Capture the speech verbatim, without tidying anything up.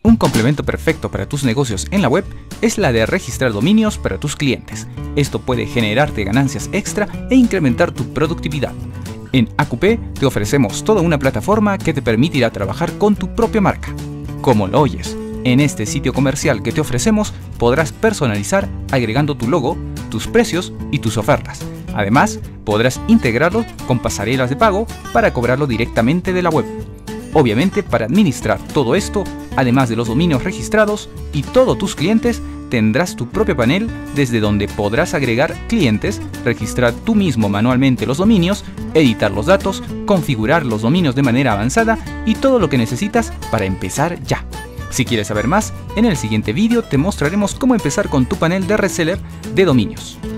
Un complemento perfecto para tus negocios en la web es la de registrar dominios para tus clientes. Esto puede generarte ganancias extra e incrementar tu productividad. En A Q P te ofrecemos toda una plataforma que te permitirá trabajar con tu propia marca. Como lo oyes, en este sitio comercial que te ofrecemos podrás personalizar agregando tu logo, tus precios y tus ofertas. Además, podrás integrarlo con pasarelas de pago para cobrarlo directamente de la web. Obviamente, para administrar todo esto, además de los dominios registrados y todos tus clientes, tendrás tu propio panel desde donde podrás agregar clientes, registrar tú mismo manualmente los dominios, editar los datos, configurar los dominios de manera avanzada y todo lo que necesitas para empezar ya. Si quieres saber más, en el siguiente vídeo te mostraremos cómo empezar con tu panel de reseller de dominios.